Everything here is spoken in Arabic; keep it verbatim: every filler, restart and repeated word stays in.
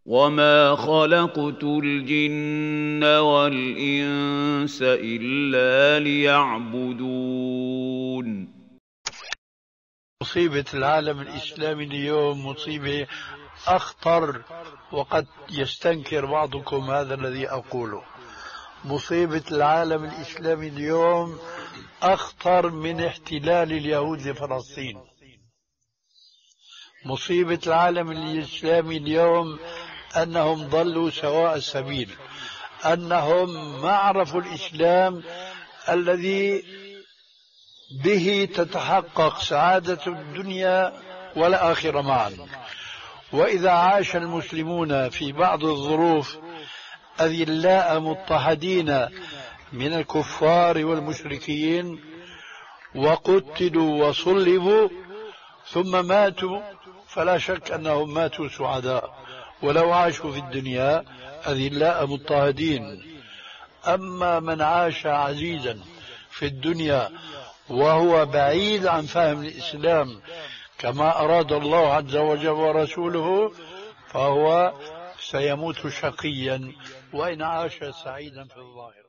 وما خلقت الجن والإنس إلا ليعبدون. مصيبة العالم الإسلامي اليوم مصيبة أخطر، وقد يستنكر بعضكم هذا الذي أقوله. مصيبة العالم الإسلامي اليوم أخطر من احتلال اليهود لفلسطين. مصيبة العالم الإسلامي اليوم أنهم ضلوا سواء السبيل، أنهم ما عرفوا الإسلام الذي به تتحقق سعادة الدنيا والآخرة معا. وإذا عاش المسلمون في بعض الظروف أذلاء مضطهدين من الكفار والمشركين وقتلوا وصلبوا ثم ماتوا، فلا شك أنهم ماتوا سعداء، ولو عاشوا في الدنيا أذلاء مضطهدين. أما من عاش عزيزا في الدنيا وهو بعيد عن فهم الإسلام كما أراد الله عز وجل ورسوله، فهو سيموت شقيا وإن عاش سعيدا في الظاهر.